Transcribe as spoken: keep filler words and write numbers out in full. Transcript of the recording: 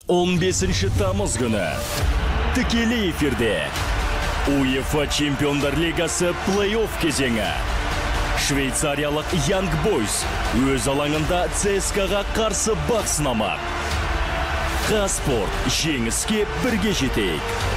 он бесінші тамыз күні тікелей эфирде УЕФА Чемпиондар Лигасы плей-офф кезеңі. Швейцариялық Young Boys өз алаңында ЦСКАға қарсы бақ сынамақ. Қазспорт, жеңіске бірге жетейік.